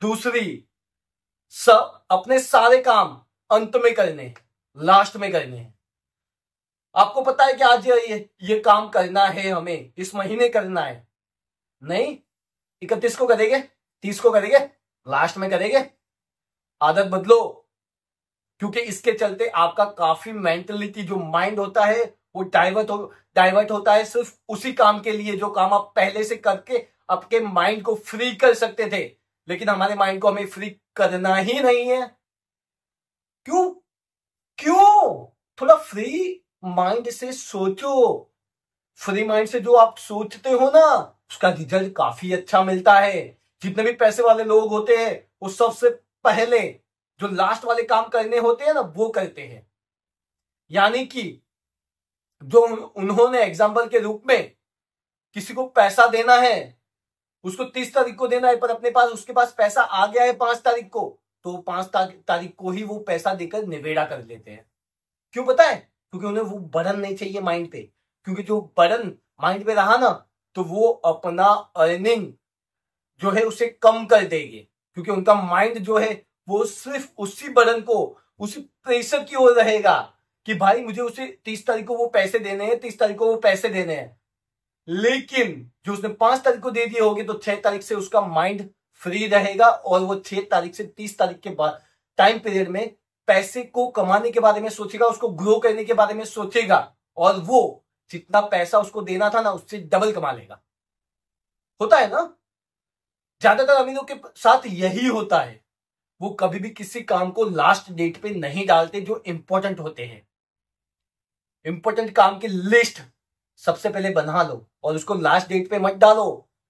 दूसरी, सब अपने सारे काम अंत में करने, लास्ट में करने। आपको पता है कि आज ये काम करना है, हमें इस महीने करना है, नहीं 31 को करेंगे, 30 को करेंगे, लास्ट में करेंगे। आदत बदलो, क्योंकि इसके चलते आपका काफी मेंटलिटी, जो माइंड होता है वो डाइवर्ट होता है सिर्फ उसी काम के लिए जो काम आप पहले से करके आपके माइंड को फ्री कर सकते थे। लेकिन हमारे माइंड को हमें फ्री करना ही नहीं है। क्यों क्यों? थोड़ा फ्री माइंड से सोचो। फ्री माइंड से जो आप सोचते हो ना, उसका रिजल्ट काफी अच्छा मिलता है। जितने भी पैसे वाले लोग होते हैं वो सबसे पहले जो लास्ट वाले काम करने होते हैं ना, वो करते हैं। यानी कि जो उन्होंने एग्जाम्पल के रूप में किसी को पैसा देना है, उसको 30 तारीख को देना है, पर अपने पास उसके पास पैसा आ गया है 5 तारीख को, तो 5 तारीख को ही वो पैसा देकर निवेड़ा कर लेते हैं। क्यों पता है? क्योंकि उन्हें वो बर्डन नहीं चाहिए माइंड पे। क्योंकि जो बर्डन माइंड पे रहा ना, तो वो अपना अर्निंग जो है उसे कम कर देंगे। क्योंकि उनका माइंड जो है वो सिर्फ उसी बर्डन को, उसी प्रेशर की ओर रहेगा कि भाई मुझे उसे 30 तारीख को वो पैसे देने हैं, 30 तारीख को वो पैसे देने हैं। लेकिन जो उसने 5 तारीख को दे दिए होंगे, तो 6 तारीख से उसका माइंड फ्री रहेगा और वो 6 तारीख से 30 तारीख के बाद टाइम पीरियड में पैसे को कमाने के बारे में सोचेगा, उसको ग्रो करने के बारे में सोचेगा, और वो जितना पैसा उसको देना था ना, उससे डबल कमा लेगा। होता है ना, ज्यादातर अमीरों के साथ यही होता है। वो कभी भी किसी काम को लास्ट डेट पे नहीं डालते जो इंपॉर्टेंट होते हैं। इंपॉर्टेंट काम की लिस्ट सबसे पहले बना लो और उसको लास्ट डेट पे मत डालो,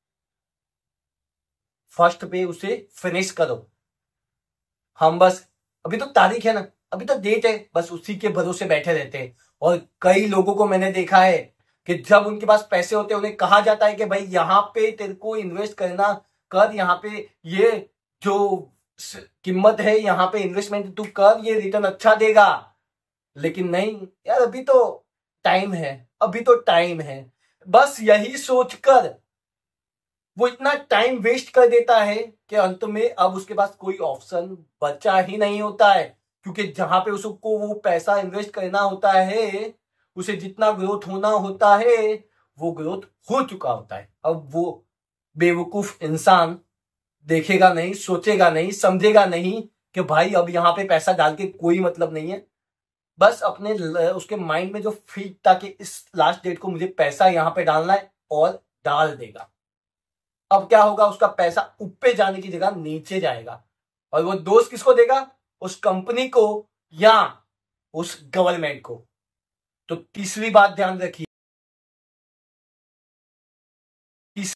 फर्स्ट पे उसे फिनिश करो। हम बस अभी तो तारीख है ना, अभी तो डेट है, बस उसी के भरोसे बैठे रहते हैं। और कई लोगों को मैंने देखा है कि जब उनके पास पैसे होते हैं, उन्हें कहा जाता है कि भाई यहाँ पे तेरे को इन्वेस्ट करना कर, यहाँ पे ये जो कीमत है यहाँ पे इन्वेस्टमेंट तू कर, ये रिटर्न अच्छा देगा। लेकिन नहीं यार, अभी तो टाइम है, अभी तो टाइम है। बस यही सोचकर वो इतना टाइम वेस्ट कर देता है कि अंत में अब उसके पास कोई ऑप्शन बचा ही नहीं होता है। क्योंकि जहां पे उसको वो पैसा इन्वेस्ट करना होता है, उसे जितना ग्रोथ होना होता है, वो ग्रोथ हो चुका होता है। अब वो बेवकूफ इंसान देखेगा नहीं, सोचेगा नहीं, समझेगा नहीं कि भाई अब यहाँ पे पैसा डाल के कोई मतलब नहीं है। बस अपने उसके माइंड में जो फीट था कि इस लास्ट डेट को मुझे पैसा यहाँ पे डालना है, और डाल देगा। अब क्या होगा, उसका पैसा ऊपर जाने की जगह नीचे जाएगा। और वो दोस्त किसको देगा? उस कंपनी को या उस गवर्नमेंट को। तो तीसरी बात ध्यान रखिए।